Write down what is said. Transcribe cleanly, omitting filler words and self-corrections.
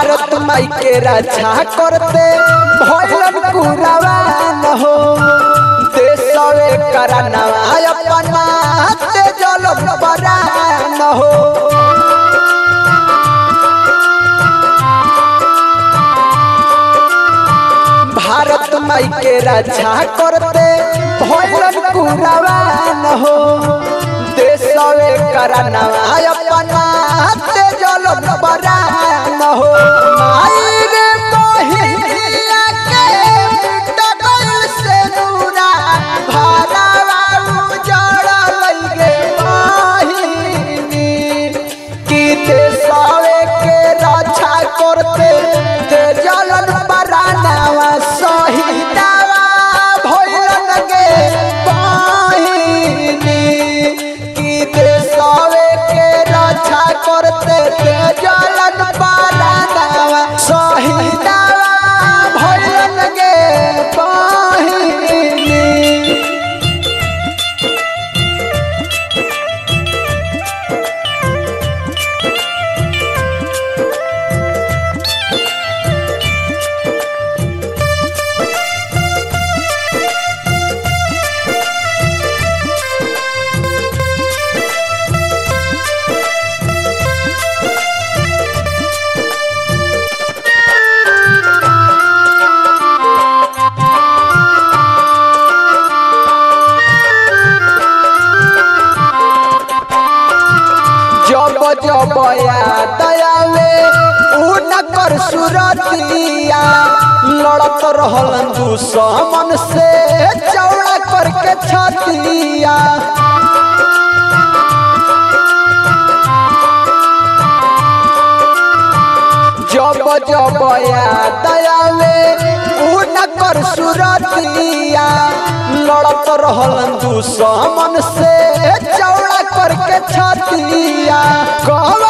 भारत माई के रक्षा करते भइलन कुरावान हो देशवे करनवा अपना तेजल बरान हो भारत माई के रक्षा करते भइलन कुरावान हो देशवे करनवा अपना तेजल बरान हो माई रे मोहिया के डगल से नूरा भरावा उजड़ लगे माहिनी की देशवे के रक्षा करते तेजल बरानवा शहीदवा भइलन गे माहिनी की देशवे के रक्षा करते तेजल बरानवा शहीदवा भइलन गे माहिनी। जब जब याद आवे उनकर सुरतिया लड़त रहलन दुश्मन से चौड़ा करके छतिया जब जब याद आवे उनकर सुरतिया लड़त रहलन दुश्मन से चौड़ा करके छतिया